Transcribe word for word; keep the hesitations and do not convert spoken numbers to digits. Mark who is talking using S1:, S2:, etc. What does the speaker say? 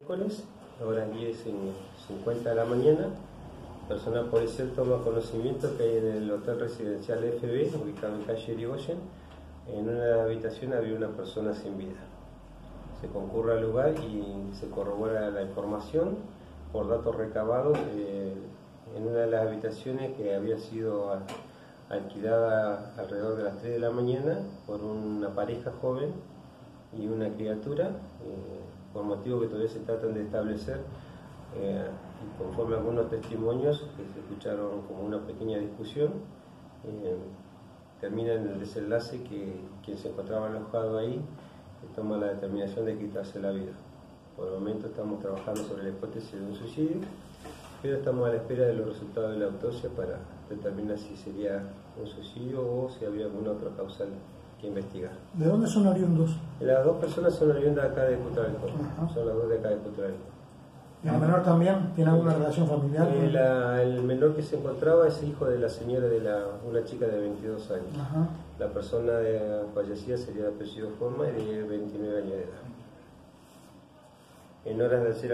S1: Miércoles, ahora diez y cincuenta de la mañana, personal policial toma conocimiento que hay en el hotel residencial F B, ubicado en calle Irigoyen, en una habitación había una persona sin vida. Se concurre al lugar y se corrobora la información por datos recabados eh, en una de las habitaciones que había sido alquilada alrededor de las tres de la mañana por una pareja joven y una criatura, eh, por motivos que todavía se tratan de establecer, eh, y conforme a algunos testimonios que se escucharon como una pequeña discusión, eh, termina en el desenlace que quien se encontraba alojado ahí eh, toma la determinación de quitarse la vida. Por el momento estamos trabajando sobre la hipótesis de un suicidio, pero estamos a la espera de los resultados de la autopsia para determinar si sería un suicidio o si había alguna otra causal que investigar.
S2: ¿De dónde son oriundos?
S1: Las dos personas son oriundas acá de Cutralcó, son las dos de acá de Cutralcó.
S2: ¿Y el menor también tiene alguna
S1: eh,
S2: relación familiar?
S1: Eh, la, el menor que se encontraba es hijo de la señora, de la, una chica de veintidós años. Ajá. La persona de, fallecida sería de apellido Forma y de veintinueve años de edad. En horas de hacer